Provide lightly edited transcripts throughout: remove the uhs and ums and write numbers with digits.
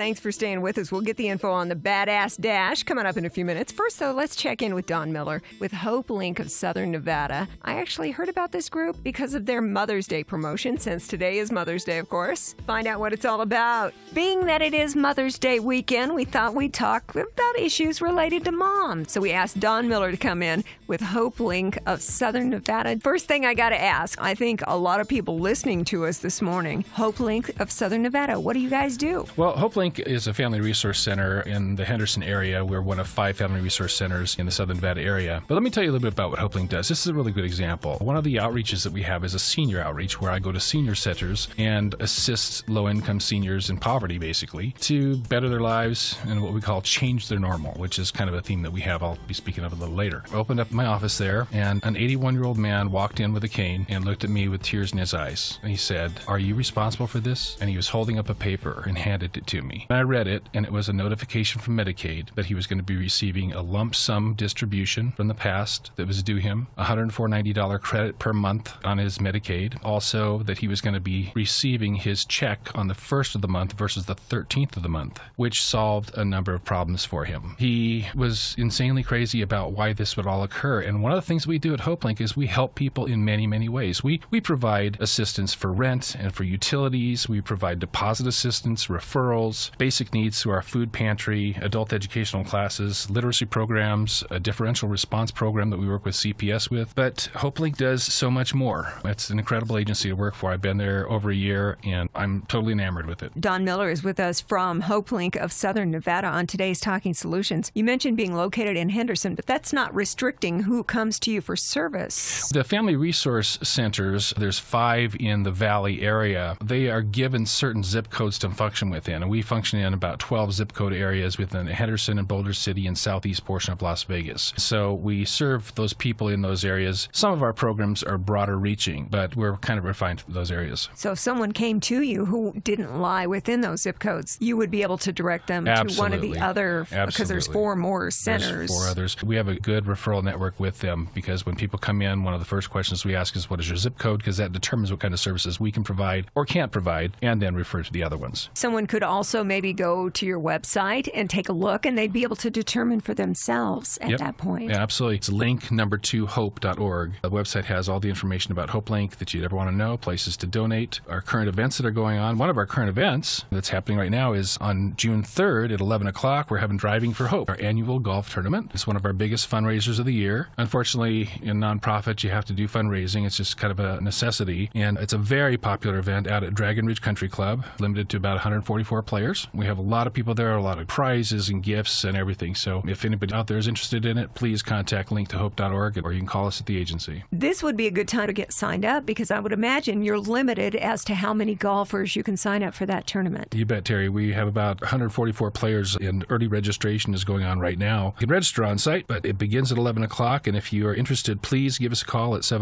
Thanks for staying with us. We'll get the info on the Badass Dash coming up in a few minutes. First, though, let's check in with Don Miller with Hope Link of Southern Nevada. I actually heard about this group because of their Mother's Day promotion, since today is Mother's Day, of course. Find out what it's all about. Being that it is Mother's Day weekend, we thought we'd talk about issues related to mom. So we asked Don Miller to come in with Hope Link of Southern Nevada. First thing I got to ask, I think a lot of people listening to us this morning, Hope Link of Southern Nevada, what do you guys do? Well, Hope Link is a family resource center in the Henderson area. We're one of 5 family resource centers in the Southern Nevada area. But let me tell you a little bit about what Hope Link does. This is a really good example. One of the outreaches that we have is a senior outreach where I go to senior centers and assist low-income seniors in poverty, basically, to better their lives and what we call change their normal, which is kind of a theme that we have. I'll be speaking of a little later. I opened up my office there, and an 81-year-old man walked in with a cane and looked at me with tears in his eyes. And he said, "Are you responsible for this?" And he was holding up a paper and handed it to me. And I read it, and it was a notification from Medicaid that he was going to be receiving a lump sum distribution from the past that was due him, $104.90 credit per month on his Medicaid. Also, that he was going to be receiving his check on the 1st of the month versus the 13th of the month, which solved a number of problems for him. He was insanely crazy about why this would all occur. And one of the things we do at Hope Link is we help people in many, many ways. We provide assistance for rent and for utilities. We provide deposit assistance, referrals, basic needs through our food pantry, adult educational classes, literacy programs, a differential response program that we work with CPS with. But Hope Link does so much more. It's an incredible agency to work for. I've been there over a year, and I'm totally enamored with it. Don Miller is with us from Hope Link of Southern Nevada on today's Talking Solutions. You mentioned being located in Henderson, but that's not restricting who comes to you for service. The family resource centers, there's 5 in the Valley area. They are given certain zip codes to function within, and we function in about 12 zip code areas within Henderson and Boulder City and southeast portion of Las Vegas. So we serve those people in those areas. Some of our programs are broader reaching, but we're kind of refined for those areas. So if someone came to you who didn't lie within those zip codes, you would be able to direct them Absolutely. to one of the other, because there's 4 more centers. There's 4 others. We have a good referral network with them, because when people come in, one of the first questions we ask is, what is your zip code? Because that determines what kind of services we can provide or can't provide, and then refer to the other ones. Someone could also maybe go to your website and take a look, and they'd be able to determine for themselves at that point. Yeah, absolutely. It's link2hope.org. The website has all the information about Hope Link that you'd ever want to know, places to donate, our current events that are going on. One of our current events that's happening right now is on June 3rd at 11 o'clock. We're having Driving for Hope, our annual golf tournament. It's one of our biggest fundraisers of the year. Unfortunately, in nonprofit, you have to do fundraising. It's just kind of a necessity. And it's a very popular event out at Dragon Ridge Country Club, limited to about 144 players. We have a lot of people there, a lot of prizes and gifts and everything. So if anybody out there is interested in it, please contact link2hope.org, or you can call us at the agency. This would be a good time to get signed up, because I would imagine you're limited as to how many golfers you can sign up for that tournament. You bet, Terry. We have about 144 players, and early registration is going on right now. You can register on site, but it begins at 11 o'clock. And if you are interested, please give us a call at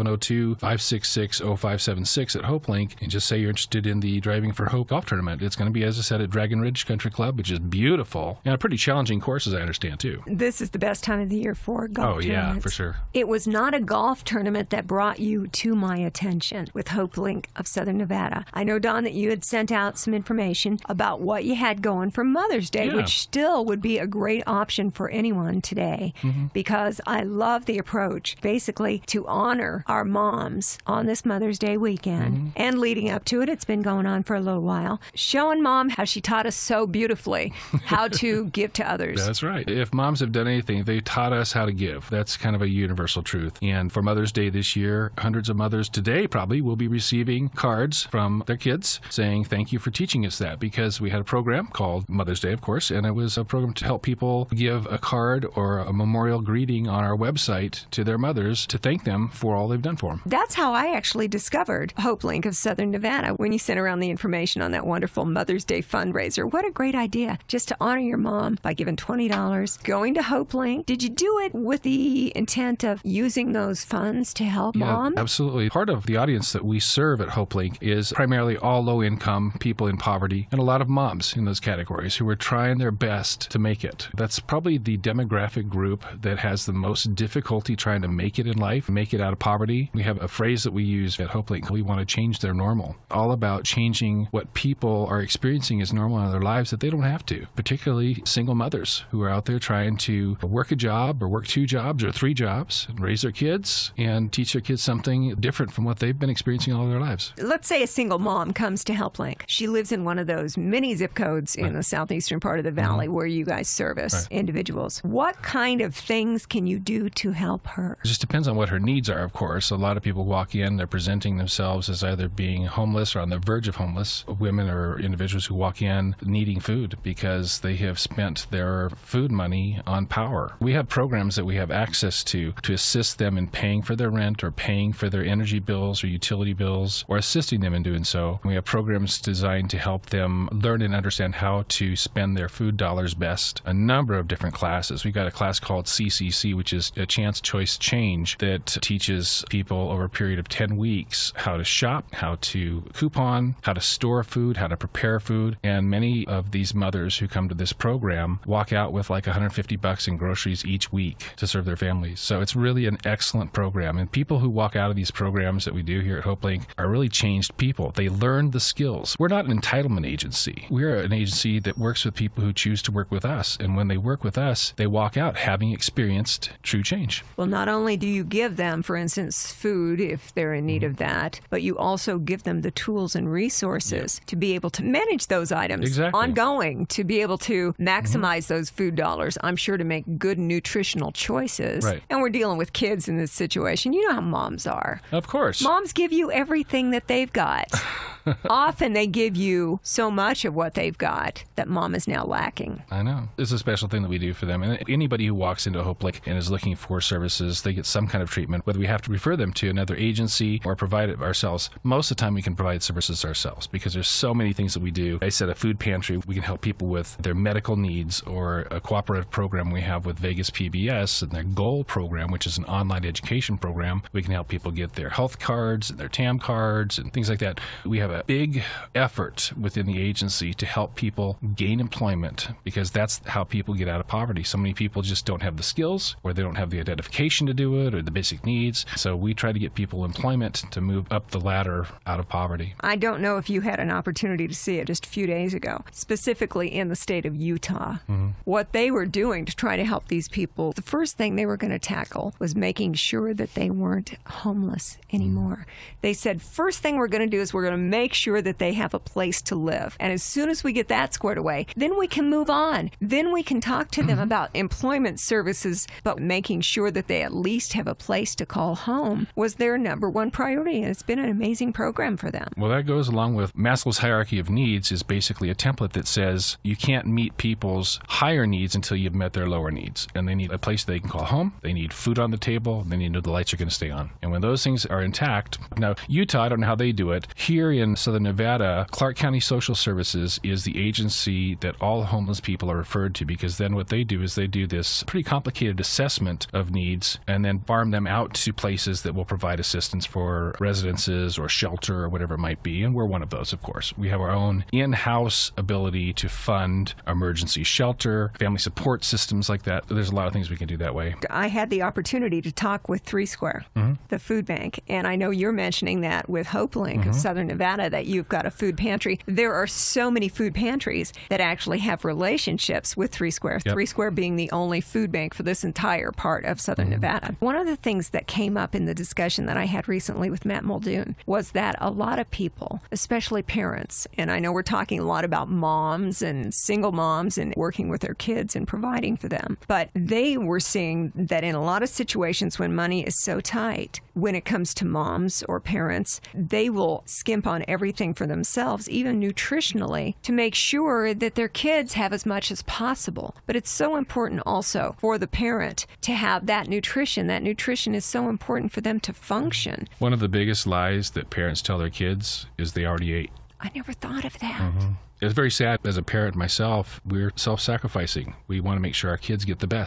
702-566-0576 at Hope Link, and just say you're interested in the Driving for Hope golf tournament. It's going to be, as I said, at Dragon Ridge Country Club, which is beautiful, and a pretty challenging course, as I understand, too. This is the best time of the year for golf tournaments. Yeah, for sure. It was not a golf tournament that brought you to my attention with Hope Link of Southern Nevada. I know, Don, that you had sent out some information about what you had going for Mother's Day, which still would be a great option for anyone today, because I love the approach, basically, to honor our moms on this Mother's Day weekend. And leading up to it, it's been going on for a little while, showing Mom how she taught us so beautifully how to give to others. That's right. If moms have done anything, they taught us how to give. That's kind of a universal truth. And for Mother's Day this year, hundreds of mothers today probably will be receiving cards from their kids saying thank you for teaching us that, because we had a program called Mother's Day, of course, and it was a program to help people give a card or a memorial greeting on our website to their mothers to thank them for all they've done for them. That's how I actually discovered Hope Link of Southern Nevada, when you sent around the information on that wonderful Mother's Day fundraiser. What a great idea, just to honor your mom by giving $20, going to Hope Link. Did you do it with the intent of using those funds to help Mom? Absolutely. Part of the audience that we serve at Hope Link is primarily all low-income people in poverty, and a lot of moms in those categories who are trying their best to make it. That's probably the demographic group that has the most difficulty trying to make it in life, make it out of poverty. We have a phrase that we use at Hope Link: we want to change their normal. All about changing what people are experiencing as normal on in their lives that they don't have to, particularly single mothers who are out there trying to work a job or work 2 jobs or 3 jobs and raise their kids and teach their kids something different from what they've been experiencing all their lives. Let's say a single mom comes to HelpLink. She lives in one of those mini zip codes in the southeastern part of the valley where you guys service individuals. What kind of things can you do to help her? It just depends on what her needs are, of course. A lot of people walk in, they're presenting themselves as either being homeless or on the verge of homeless. Women or individuals who walk in needing food because they have spent their food money on power. We have programs that we have access to assist them in paying for their rent or paying for their energy bills or utility bills or assisting them in doing so. We have programs designed to help them learn and understand how to spend their food dollars best. A number of different classes. We've got a class called CCC, which is a Chance Choice Change, that teaches people over a period of 10 weeks how to shop, how to coupon, how to store food, how to prepare food. And many of these mothers who come to this program walk out with like $150 in groceries each week to serve their families. So it's really an excellent program. And people who walk out of these programs that we do here at HopeLink are really changed people. They learn the skills. We're not an entitlement agency. We're an agency that works with people who choose to work with us. And when they work with us, they walk out having experienced true change. Well, not only do you give them, for instance, food if they're in need of that, but you also give them the tools and resources to be able to manage those items ongoing, to be able to maximize those food dollars, I'm sure, to make good nutritional choices. Right. And we're dealing with kids in this situation. You know how moms are. Of course. Moms give you everything that they've got. Often they give you so much of what they've got that mom is now lacking. I know. It's a special thing that we do for them. And anybody who walks into HopeLink and is looking for services, they get some kind of treatment, whether we have to refer them to another agency or provide it ourselves. Most of the time we can provide services ourselves because there's so many things that we do. I said a food pantry. We can help people with their medical needs, or a cooperative program we have with Vegas PBS and their GOAL program, which is an online education program. We can help people get their health cards and their TAM cards and things like that. We have a big effort within the agency to help people gain employment because that's how people get out of poverty. So many people just don't have the skills, or they don't have the identification to do it, or the basic needs. So we try to get people employment to move up the ladder out of poverty. I don't know if you had an opportunity to see it just a few days ago, specifically in the state of Utah. What they were doing to try to help these people, the first thing they were going to tackle was making sure that they weren't homeless anymore. They said, first thing we're going to do is we're going to make sure that they have a place to live. And as soon as we get that squared away, then we can move on. Then we can talk to them about employment services, but making sure that they at least have a place to call home was their number one priority. And it's been an amazing program for them. Well, that goes along with Maslow's hierarchy of needs is basically a template that says you can't meet people's higher needs until you've met their lower needs. And they need a place they can call home. They need food on the table. They need to know the lights are going to stay on. And when those things are intact, now Utah, I don't know how they do it. Here in Southern Nevada, Clark County Social Services is the agency that all homeless people are referred to, because then what they do is they do this pretty complicated assessment of needs and then farm them out to places that will provide assistance for residences or shelter or whatever it might be. And we're one of those, of course. We have our own in-house ability to fund emergency shelter, family support systems like that. There's a lot of things we can do that way. I had the opportunity to talk with Three Square, the food bank, and I know you're mentioning that with HopeLink of Southern Nevada, that you've got a food pantry. There are so many food pantries that actually have relationships with Three Square, Three Square being the only food bank for this entire part of Southern Nevada. One of the things that came up in the discussion that I had recently with Matt Muldoon was that a lot of people, especially parents, and I know we're talking a lot about moms and single moms and working with their kids and providing for them, but they were seeing that in a lot of situations when money is so tight, when it comes to moms or parents, they will skimp on everything for themselves, even nutritionally, to make sure that their kids have as much as possible. But it's so important also for the parent to have that nutrition. That nutrition is so important for them to function. One of the biggest lies that parents tell their kids is they already ate. I never thought of that. It's very sad. As a parent myself, we're self-sacrificing. We want to make sure our kids get the best.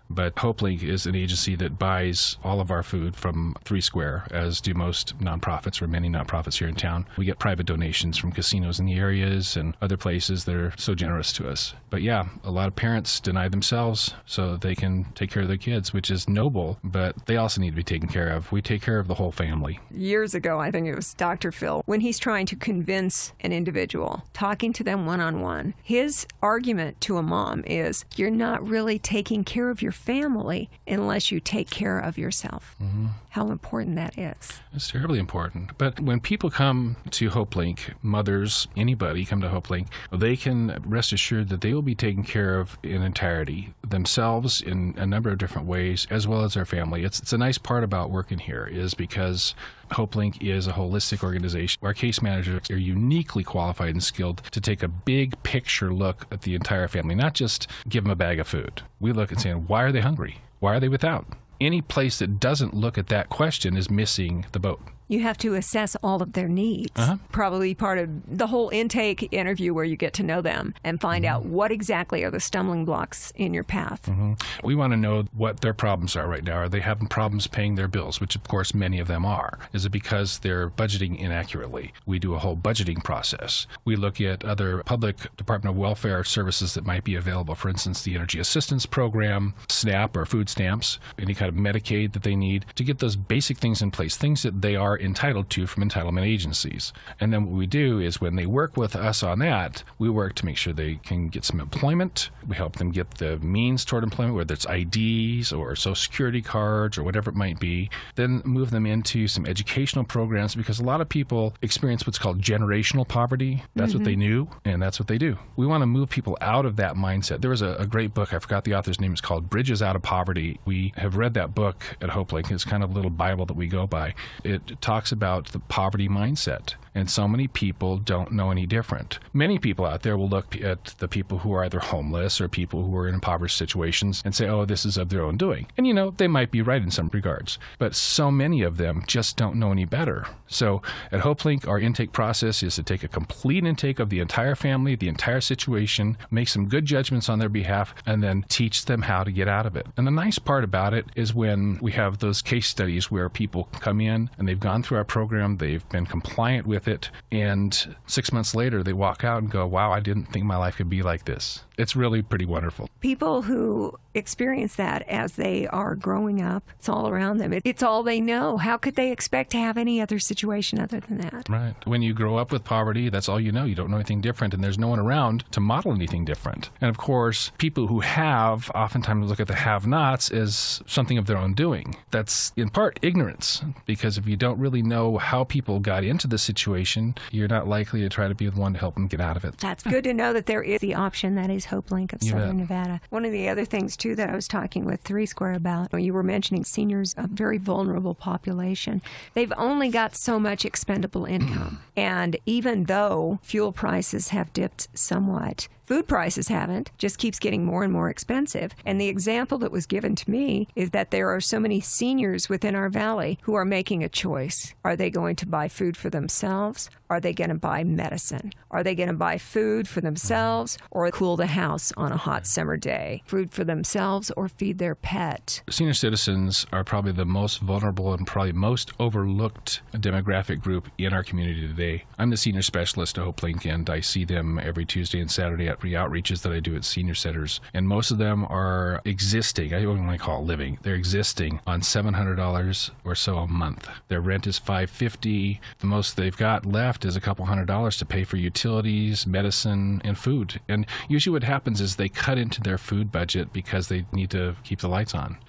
but HopeLink is an agency that buys all of our food from Three Square, as do most nonprofits or many nonprofits here in town. We get private donations from casinos in the areas and other places that are so generous to us. But yeah, a lot of parents deny themselves so that they can take care of their kids, which is noble, but they also need to be taken care of. We take care of the whole family. Years ago, I think it was Dr. Phil, when he's trying to convince an individual, talking to them one-on-one, his argument to a mom is, you're not really taking care of your family unless you take care of yourself. Mm-hmm. How important that is. It's terribly important. But when people come to HopeLink, mothers, anybody come to HopeLink, they can rest assured that they will be taken care of in entirety, themselves in a number of different ways, as well as their family. It's a nice part about working here is because HopeLink is a holistic organization. Our case managers are uniquely qualified and skilled to take a big picture look at the entire family, not just give them a bag of food. We look and say, why are they hungry? Why are they without? Any place that doesn't look at that question is missing the boat. You have to assess all of their needs. Probably part of the whole intake interview where you get to know them and find out what exactly are the stumbling blocks in your path. We want to know what their problems are right now. Are they having problems paying their bills, which of course many of them are? Is it because they're budgeting inaccurately? We do a whole budgeting process. We look at other public Department of Welfare services that might be available. For instance, the Energy Assistance Program, SNAP or food stamps, any kind of Medicaid that they need to get those basic things in place, things that they are entitled to from entitlement agencies. And then what we do is when they work with us on that, we work to make sure they can get some employment. We help them get the means toward employment, whether it's IDs or Social Security cards or whatever it might be. Then move them into some educational programs because a lot of people experience what's called generational poverty. That's what they knew, and that's what they do. We want to move people out of that mindset. There was a great book, I forgot the author's name, it's called Bridges Out of Poverty. We have read that book at HopeLink. It's kind of a little Bible that we go by. It talks about the poverty mindset. And so many people don't know any different. Many people out there will look at the people who are either homeless or people who are in impoverished situations and say, oh, this is of their own doing. And, you know, they might be right in some regards. But so many of them just don't know any better. So at HopeLink, our intake process is to take a complete intake of the entire family, the entire situation, make some good judgments on their behalf, and then teach them how to get out of it. And the nice part about it is when we have those case studies where people come in and they've gone through our program, they've been compliant with it, and 6 months later they walk out and go, wow, I didn't think my life could be like this. It's really pretty wonderful. People who experience that as they are growing up, it's all around them. It's all they know. How could they expect to have any other situation other than that? Right. When you grow up with poverty, that's all you know. You don't know anything different, and there's no one around to model anything different. And of course, people who have oftentimes look at the have-nots as something of their own doing. That's in part ignorance, because if you don't really know how people got into the situation, you're not likely to try to be the one to help them get out of it. That's good to know that there is the option that is HopeLink of Southern Nevada. One of the other things, too, that I was talking with Three Square about, you were mentioning seniors, a very vulnerable population. They've only got so much expendable income. And even though fuel prices have dipped somewhat, food prices haven't, just keeps getting more and more expensive. And the example that was given to me is that there are so many seniors within our valley who are making a choice. Are they going to buy food for themselves? Are they going to buy medicine? Are they going to buy food for themselves or cool the house on a hot summer day? Food for themselves or feed their pet? Senior citizens are probably the most vulnerable and probably most overlooked demographic group in our community today. I'm the senior specialist at HopeLink, and I see them every Tuesday and Saturday at outreaches that I do at senior centers. And most of them are existing, I don't want to call it living, they're existing on $700 or so a month. Their rent is $550. The most they've got left is a couple $100 to pay for utilities, medicine, and food. And usually what happens is they cut into their food budget because they need to keep the lights on.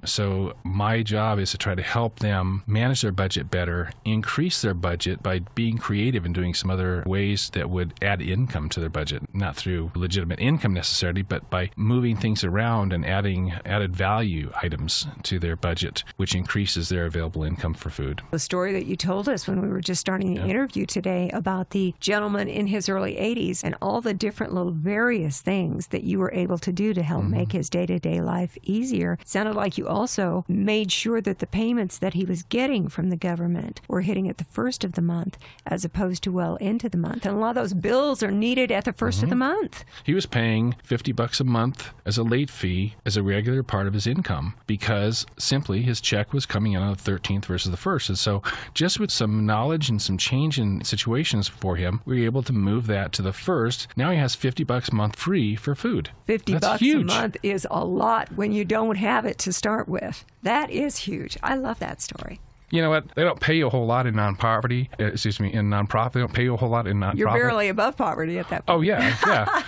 So my job is to try to help them manage their budget better, increase their budget by being creative and doing some other ways that would add income to their budget, not through legitimate income necessarily, but by moving things around and adding added value items to their budget, which increases their available income for food. The story that you told us when we were just starting the interview today today about the gentleman in his early 80s and all the different little various things that you were able to do to help make his day-to-day life easier. Sounded like you also made sure that the payments that he was getting from the government were hitting at the first of the month as opposed to well into the month. And a lot of those bills are needed at the first of the month. He was paying $50 a month as a late fee as a regular part of his income because simply his check was coming in on the 13th versus the 1st. And so just with some knowledge and some change in situations for him, we were able to move that to the 1st. Now he has $50 a month free for food. $50 That's huge. a month is a lot when you don't have it to start with. That is huge. I love that story. You know what? They don't pay you a whole lot in nonprofit. They don't pay you a whole lot in nonprofit. You're barely above poverty at that point. Oh, yeah.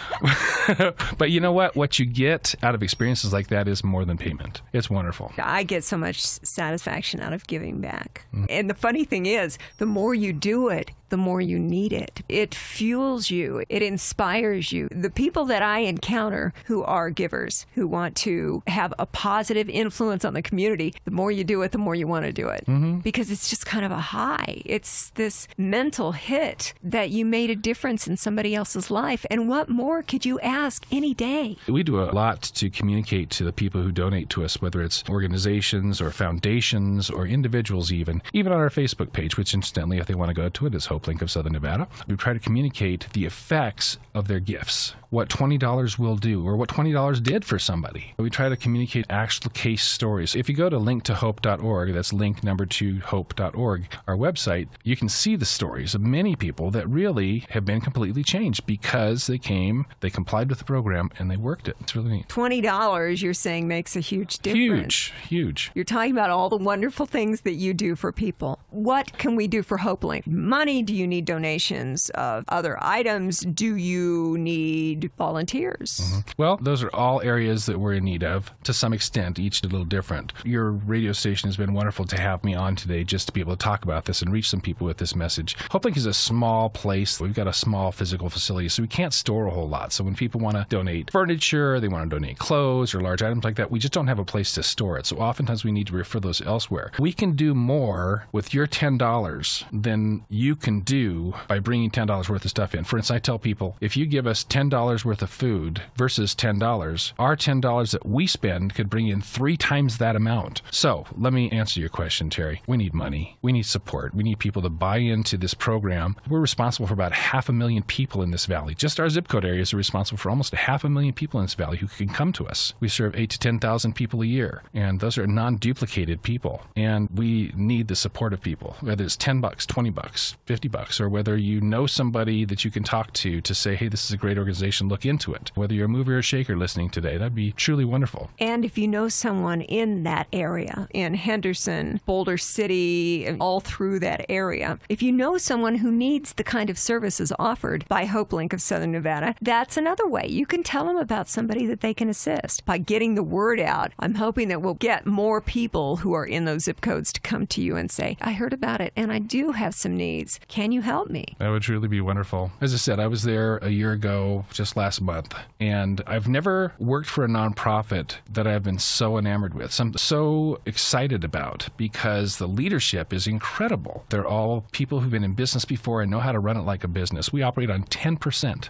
But you know what? What you get out of experiences like that is more than payment. It's wonderful. I get so much satisfaction out of giving back. And the funny thing is, the more you do it, the more you need it. It fuels you. It inspires you. The people that I encounter who are givers, who want to have a positive influence on the community, the more you do it, the more you want to do it. Because it's just kind of a high. It's this mental hit that you made a difference in somebody else's life. And what more could you ask any day? We do a lot to communicate to the people who donate to us, whether it's organizations or foundations or individuals even on our Facebook page, which incidentally, if they want to go to it, is Hope Link of Southern Nevada. We try to communicate the effects of their gifts, what $20 will do or what $20 did for somebody. We try to communicate actual case stories. If you go to linktohope.org, that's link number 2 hope.org, our website, you can see the stories of many people that really have been completely changed because they came, they complied with the program, and they worked it. It's really neat. $20, you're saying, makes a huge difference. Huge. You're talking about all the wonderful things that you do for people. What can we do for HopeLink? Money? Do you need donations of other items? Do you need volunteers? Well, those are all areas that we're in need of to some extent, each a little different. Your radio station has been wonderful to have me on today just to be able to talk about this and reach some people with this message. HopeLink is a small place. We've got a small physical facility, so we can't store a whole lot. So when people want to donate furniture, they want to donate clothes or large items like that, we just don't have a place to store it. So oftentimes we need to refer those elsewhere. We can do more with your $10 than you can do by bringing $10 worth of stuff in. For instance, I tell people, if you give us $10 worth of food versus $10, our $10 that we spend could bring in 3 times that amount. So let me answer your question, Terry. We need money. We need support. We need people to buy into this program. We're responsible for about 500,000 people in this valley. Just our zip code areas are responsible for almost 500,000 people in this valley who can come to us. We serve 8,000 to 10,000 people a year, and those are non-duplicated people. And we need the support of people, whether it's $10, $20, $50, or whether you know somebody that you can talk to say, hey, this is a great organization, look into it. Whether you're a mover or shaker listening today, that'd be truly wonderful. And if you know someone in that area, in Henderson, Boulder City, and all through that area, if you know someone who needs the kind of services offered by HopeLink of Southern Nevada, that's another way. You can tell them about somebody that they can assist. By getting the word out, I'm hoping that we'll get more people who are in those zip codes to come to you and say, I heard about it and I do have some needs. Can you help me? That would truly be wonderful. As I said, I was there a year ago, just last month, and I've never worked for a nonprofit that I've been so enamored with, so excited about, because the leadership is incredible. They're all people who've been in business before and know how to run it like a business. We operate on 10%.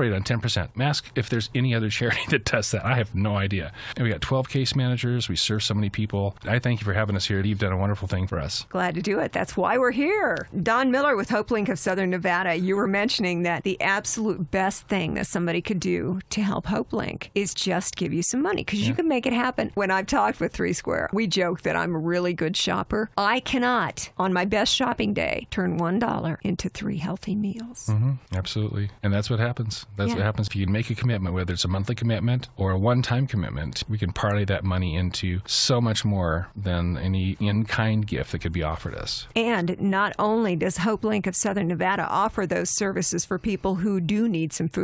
Ask if there's any other charity that does that. I have no idea. And we got 12 case managers. We serve so many people. I thank you for having us here. You've done a wonderful thing for us. Glad to do it. That's why we're here. Don Miller with HopeLink of Southern Nevada. You were mentioning that the absolute best thing that somebody could do to help HopeLink is just give you some money, because you can make it happen. When I've talked with Three Square, we joke that I'm a really good shopper. I cannot, on my best shopping day, turn $1 into 3 healthy meals. Absolutely. And that's what happens. That's what happens if you make a commitment, whether it's a monthly commitment or a one-time commitment. We can parlay that money into so much more than any in-kind gift that could be offered us. And not only does HopeLink of Southern Nevada offer those services for people who do need some food assistance,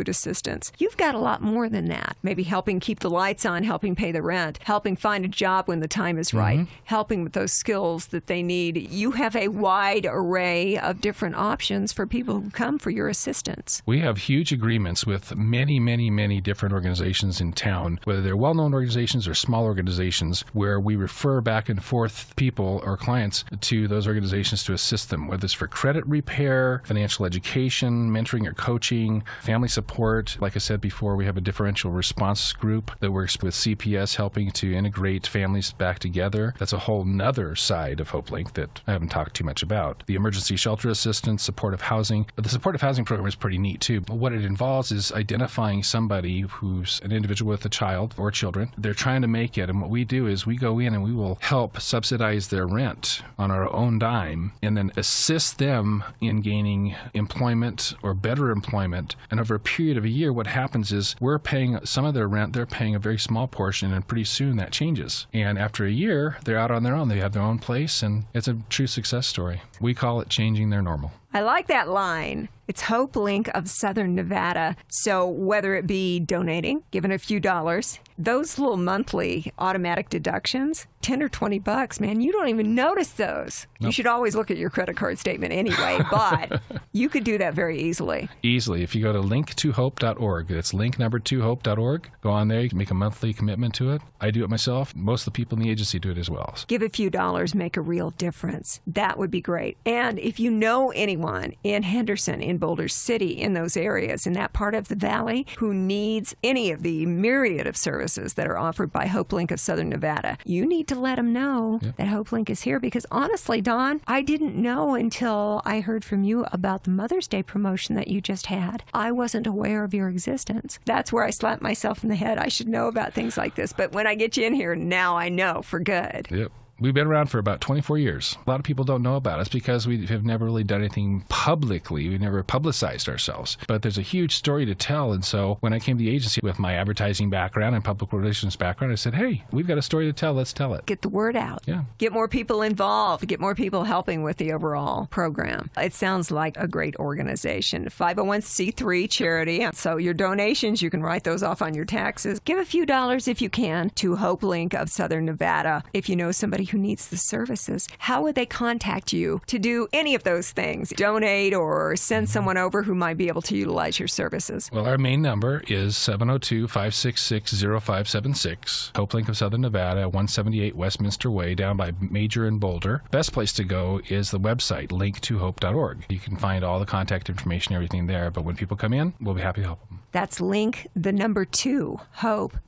assistance. You've got a lot more than that. Maybe helping keep the lights on, helping pay the rent, helping find a job when the time is right, helping with those skills that they need. You have a wide array of different options for people who come for your assistance. We have huge agreements with many, many, many different organizations in town, whether they're well-known organizations or small organizations, where we refer back and forth people or clients to those organizations to assist them, whether it's for credit repair, financial education, mentoring or coaching, family support. Like I said before, we have a differential response group that works with CPS, helping to integrate families back together. That's a whole nother side of HopeLink that I haven't talked too much about. The emergency shelter assistance, supportive housing. But the supportive housing program is pretty neat too. What it involves is identifying somebody who's an individual with a child or children. They're trying to make it, and what we do is we go in and we will help subsidize their rent on our own dime and then assist them in gaining employment or better employment. And over a period of a year, what happens is we're paying some of their rent, they're paying a very small portion, and pretty soon that changes. And after a year, they're out on their own. They have their own place, and it's a true success story. We call it changing their normal. I like that line. It's HopeLink of Southern Nevada. So whether it be donating, giving a few dollars, those little monthly automatic deductions, $10 or $20, man, you don't even notice those. Nope. You should always look at your credit card statement anyway, but you could do that very easily. Easily. If you go to link2hope.org, that's link2hope.org. Go on there, you can make a monthly commitment to it. I do it myself. Most of the people in the agency do it as well. Give a few dollars, make a real difference. That would be great. And if you know anyone in Henderson, in Boulder City, in those areas, in that part of the valley, who needs any of the myriad of services that are offered by HopeLink of Southern Nevada, you need to let them know that HopeLink is here. Because honestly, Don, I didn't know until I heard from you about the Mother's Day promotion that you just had. I wasn't aware of your existence. That's where I slapped myself in the head. I should know about things like this. But when I get you in here, now I know for good. Yep. We've been around for about 24 years. A lot of people don't know about us because we have never really done anything publicly. We never publicized ourselves. But there's a huge story to tell. And so when I came to the agency with my advertising background and public relations background, I said, hey, we've got a story to tell. Let's tell it. Get the word out. Yeah. Get more people involved. Get more people helping with the overall program. It sounds like a great organization. 501c3 charity. So your donations, you can write those off on your taxes. Give a few dollars if you can to HopeLink of Southern Nevada. If you know somebody who needs the services, how would they contact you to do any of those things? Donate or send someone over who might be able to utilize your services? Well, our main number is 702-566-0576. HopeLink of Southern Nevada, 178 Westminster Way, down by Major and Boulder. Best place to go is the website, link2hope.org. You can find all the contact information, everything there. But when people come in, we'll be happy to help them. That's link, the number 2, hope.org,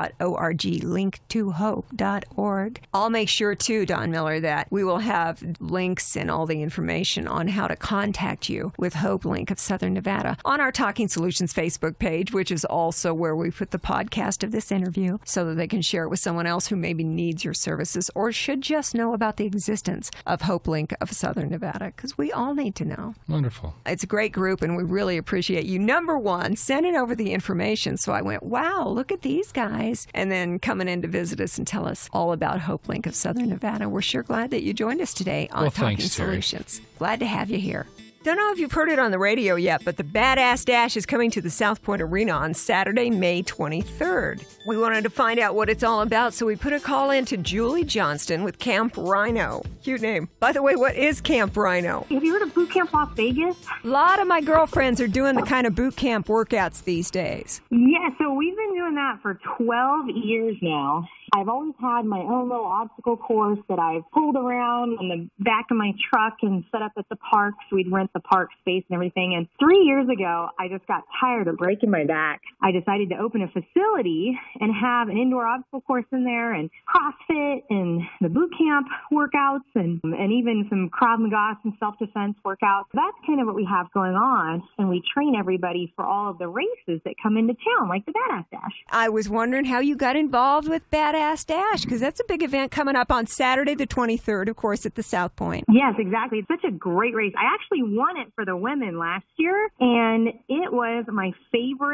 link2hope.org. I'll make sure, too, Don Miller, that we will have links and all the information on how to contact you with HopeLink of Southern Nevada on our Talking Solutions Facebook page, which is also where we put the podcast of this interview so that they can share it with someone else who maybe needs your services or should just know about the existence of HopeLink of Southern Nevada, because we all need to know. Wonderful. It's a great group, and we really appreciate you. Number one, sending over the information. So I went, wow, look at these guys. And then coming in to visit us and tell us all about HopeLink of Southern Nevada. We're sure glad that you joined us today on Talking Solutions. Glad to have you here. Don't know if you've heard it on the radio yet, but the Badass Dash is coming to the South Point Arena on Saturday, May 23rd. We wanted to find out what it's all about, so we put a call in to Julie Johnston with Camp Rhino. Cute name. By the way, what is Camp Rhino? Have you heard of Boot Camp Las Vegas? A lot of my girlfriends are doing the kind of boot camp workouts these days. Yeah, so we've been doing that for 12 years now. I've always had my own little obstacle course that I've pulled around on the back of my truck and set up at the parks. We'd rent the park space and everything. And 3 years ago, I just got tired of breaking my back. I decided to open a facility and have an indoor obstacle course in there and CrossFit and the boot camp workouts and even some Krav Maga, some self-defense workouts. That's kind of what we have going on. And we train everybody for all of the races that come into town, like the Badass Dash. I was wondering how you got involved with Badass Dash, because that's a big event coming up on Saturday the 23rd, of course, at the South Point. Yes, exactly. It's such a great race. I actually won it for the women last year, and it was my favorite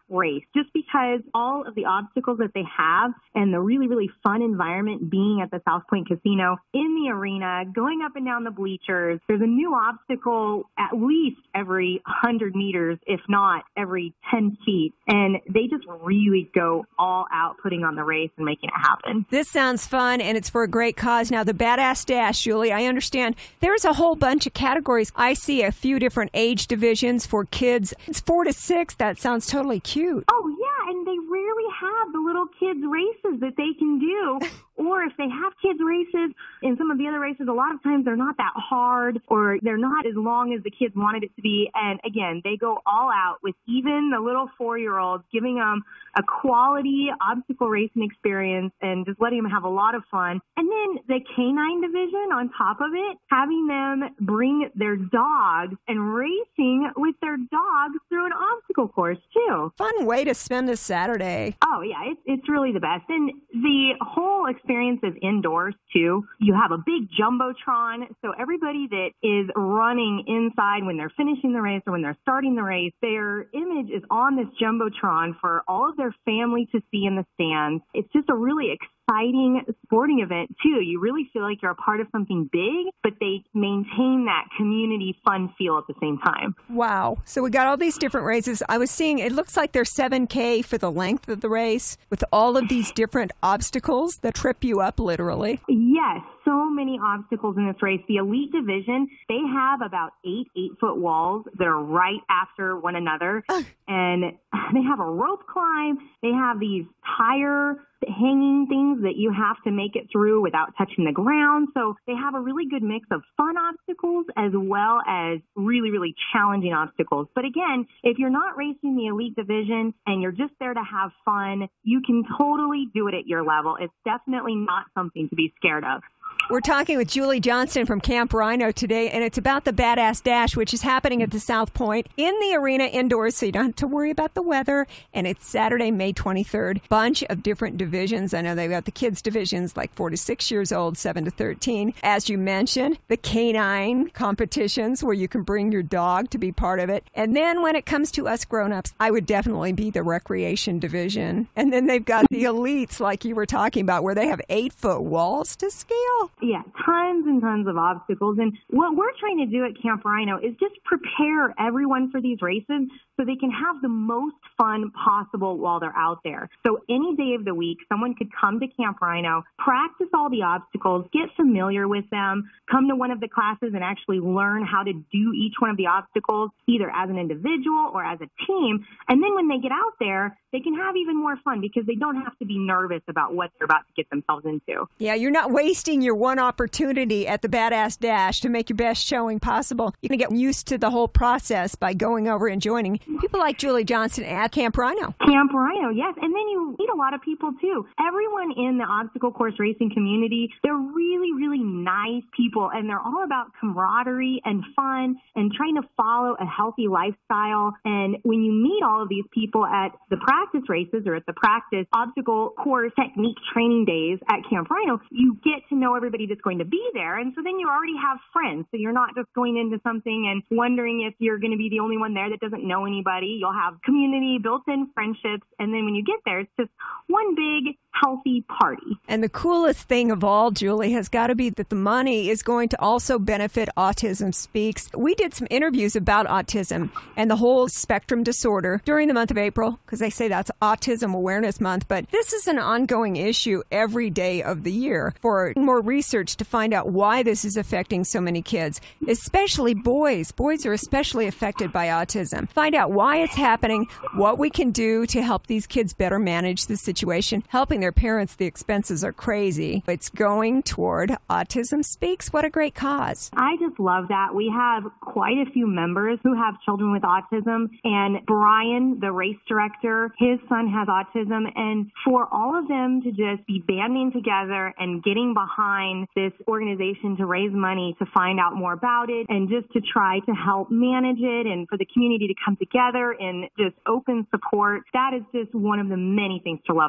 race, just because all of the obstacles that they have and the really, really fun environment being at the South Point Casino, in the arena, going up and down the bleachers. There's a new obstacle at least every 100 meters, if not every 10 feet. And they just really go all out putting on the race and making it happen. This sounds fun, and it's for a great cause. Now, the Badass Dash, Julie, I understand there's a whole bunch of categories. I see a few different age divisions for kids. It's 4 to 6. That sounds totally cute. Oh, yeah, and they rarely have the little kids' races that they can do. Or if they have kids' races, in some of the other races, a lot of times they're not that hard or they're not as long as the kids wanted it to be. And again, they go all out with even the little 4-year-olds, giving them a quality obstacle racing experience and just letting them have a lot of fun. And then the canine division on top of it, having them bring their dogs and racing with their dogs through an obstacle course too. Fun way to spend a Saturday. Oh yeah, it's really the best. And the whole experience is indoors too. You have a big jumbotron, so everybody that is running inside when they're finishing the race or when they're starting the race, their image is on this jumbotron for all of their family to see in the stands. It's just a really exciting sporting event too. You really feel like you're a part of something big, but they maintain that community fun feel at the same time. Wow. So we got all these different races. I was seeing, it looks like there's 7K for the length of the race with all of these different obstacles that trip you up literally. Yes, so many obstacles in this race. The elite division, they have about 8-foot walls that are right after one another. And they have a rope climb. They have these tire hanging things that you have to make it through without touching the ground. So they have a really good mix of fun obstacles as well as really, really challenging obstacles. But again, if you're not racing the elite division and you're just there to have fun, you can totally do it at your level. It's definitely not something to be scared of. We're talking with Julie Johnston from Camp Rhino today, and it's about the Badass Dash, which is happening at the South Point in the arena indoors, so you don't have to worry about the weather. And it's Saturday, May 23rd. Bunch of different divisions. I know they've got the kids divisions like 4 to 6 years old, 7 to 13. As you mentioned, the canine competitions where you can bring your dog to be part of it. And then when it comes to us grown-ups, I would definitely be the recreation division. And then they've got the elites, like you were talking about, where they have 8-foot walls to scale. Yeah, tons and tons of obstacles. And what we're trying to do at Camp Rhino is just prepare everyone for these races so they can have the most fun possible while they're out there. So any day of the week, someone could come to Camp Rhino, practice all the obstacles, get familiar with them, come to one of the classes and actually learn how to do each one of the obstacles, either as an individual or as a team. And then when they get out there, they can have even more fun because they don't have to be nervous about what they're about to get themselves into. Yeah, you're not wasting your one opportunity at the Badass Dash to make your best showing possible. You can get used to the whole process by going over and joining people like Julie Johnston at Camp Rhino. Camp Rhino, yes. And then you meet a lot of people, too. Everyone in the obstacle course racing community, they're really, really nice people, and they're all about camaraderie and fun and trying to follow a healthy lifestyle. And when you meet all of these people at the practice races or at the practice obstacle course technique training days at Camp Rhino, you get to know everybody that's going to be there. And so then you already have friends. So you're not just going into something and wondering if you're going to be the only one there that doesn't know anybody. You'll have community, built-in friendships. And then when you get there, it's just one big healthy party. And the coolest thing of all, Julie, has got to be that the money is going to also benefit Autism Speaks. We did some interviews about autism and the whole spectrum disorder during the month of April, because they say that's Autism Awareness Month. But this is an ongoing issue every day of the year for more research to find out why this is affecting so many kids, especially boys. Boys are especially affected by autism. Find out why it's happening, what we can do to help these kids better manage the situation, helping their parents. The expenses are crazy. It's going toward Autism Speaks. What a great cause. I just love that. We have quite a few members who have children with autism, and Brian, the race director, his son has autism, and for all of them to just be banding together and getting behind this organization to raise money to find out more about it and just to try to help manage it and for the community to come together in just open support, that is just one of the many things to love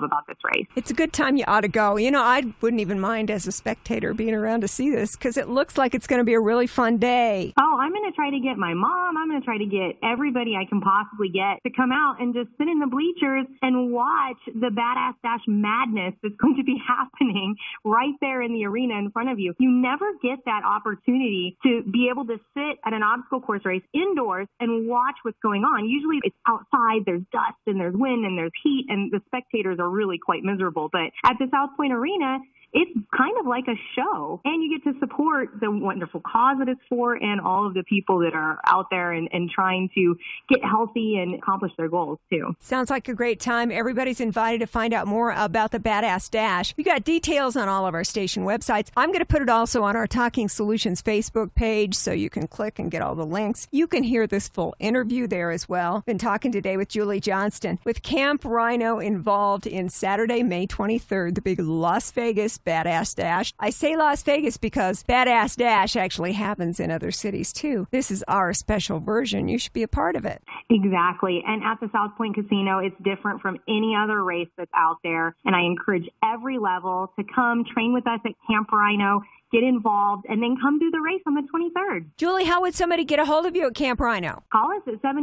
love about this race. It's a good time. You ought to go. I wouldn't even mind as a spectator being around to see this because it looks like it's going to be a really fun day. Oh, I'm going to try to get my mom. I'm going to try to get everybody I can possibly get to come out and just sit in the bleachers and watch the Badass Dash madness that's going to be happening right there in the arena in front of you. You never get that opportunity to be able to sit at an obstacle course race indoors and watch what's going on. Usually it's outside, there's dust and there's wind and there's heat, and the spectators are really quite miserable. But at the South Point Arena, it's kind of like a show, and you get to support the wonderful cause that it's for and all of the people that are out there and trying to get healthy and accomplish their goals, too. Sounds like a great time. Everybody's invited to find out more about the Badass Dash. We got details on all of our station websites. I'm going to put it also on our Talking Solutions Facebook page, so you can click and get all the links. You can hear this full interview there as well. Been talking today with Julie Johnston, with Camp Rhino involved in Saturday, May 23rd, the big Las Vegas Badass Dash. I say Las Vegas because Badass Dash actually happens in other cities too. This is our special version. You should be a part of it. Exactly. And at the South Point Casino, it's different from any other race that's out there. And I encourage every level to come train with us at Camp Rhino, get involved, and then come do the race on the 23rd. Julie, how would somebody get a hold of you at Camp Rhino? Call us at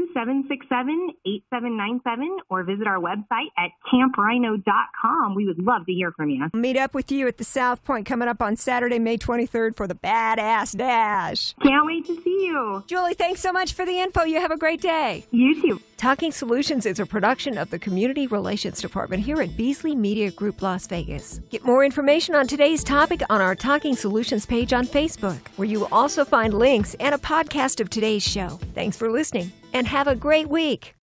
702-767-8797 or visit our website at camprhino.com. We would love to hear from you. Meet up with you at the South Point coming up on Saturday, May 23rd for the Badass Dash. Can't wait to see you. Julie, thanks so much for the info. You have a great day. You too. Talking Solutions is a production of the Community Relations Department here at Beasley Media Group, Las Vegas. Get more information on today's topic on our Talking Solutions page on Facebook, where you will also find links and a podcast of today's show. Thanks for listening, and have a great week.